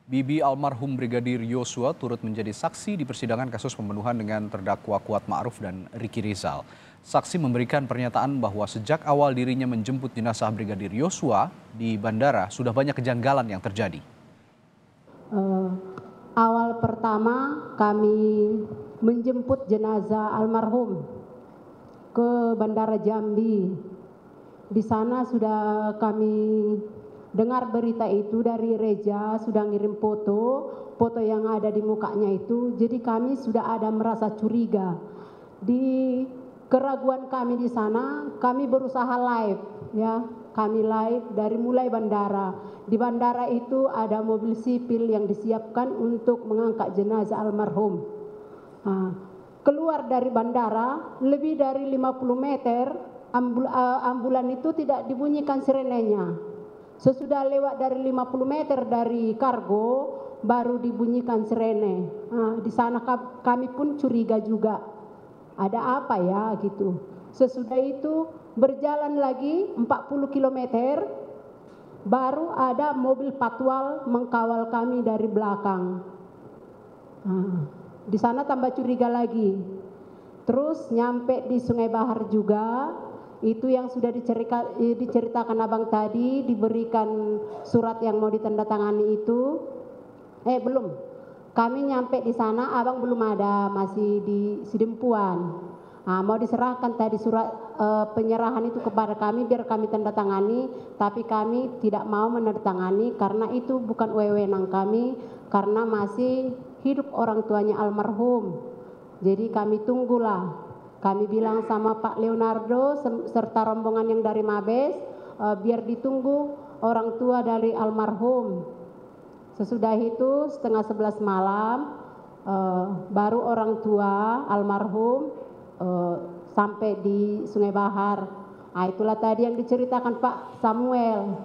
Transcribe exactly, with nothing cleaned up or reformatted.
Bibi almarhum Brigadir Yosua turut menjadi saksi di persidangan kasus pembunuhan dengan terdakwa Kuat Ma'ruf dan Ricky Rizal. Saksi memberikan pernyataan bahwa sejak awal dirinya menjemput jenazah Brigadir Yosua di bandara sudah banyak kejanggalan yang terjadi. Uh, awal pertama kami menjemput jenazah almarhum ke Bandara Jambi. Di sana sudah kami dengar berita itu dari Reja, sudah ngirim foto, foto yang ada di mukanya itu. Jadi kami sudah ada merasa curiga. Di keraguan kami di sana, kami berusaha live, ya, kami live dari mulai bandara. Di bandara itu ada mobil sipil yang disiapkan untuk mengangkat jenazah almarhum. Nah, keluar dari bandara lebih dari lima puluh meter, ambul, uh, ambulan itu tidak dibunyikan sirenenya. Sesudah lewat dari lima puluh meter dari kargo, baru dibunyikan sirene. Nah, di sana kami pun curiga juga, ada apa ya gitu. Sesudah itu berjalan lagi empat puluh kilometer, baru ada mobil patwal mengkawal kami dari belakang. Nah, di sana tambah curiga lagi. Terus nyampe di Sungai Bahar juga. Itu yang sudah dicerita, diceritakan abang tadi, diberikan surat yang mau ditandatangani itu. Eh belum, kami nyampe di sana abang belum ada, masih di Sidempuan. Nah, mau diserahkan tadi surat eh, penyerahan itu kepada kami biar kami tandatangani, tapi kami tidak mau menandatangani karena itu bukan wewenang kami, karena masih hidup orang tuanya almarhum. Jadi kami tunggulah. Kami bilang sama Pak Leonardo serta rombongan yang dari Mabes, uh, biar ditunggu orang tua dari almarhum. Sesudah itu setengah sebelas malam, uh, baru orang tua almarhum uh, sampai di Sungai Bahar. Nah, itulah tadi yang diceritakan Pak Samuel.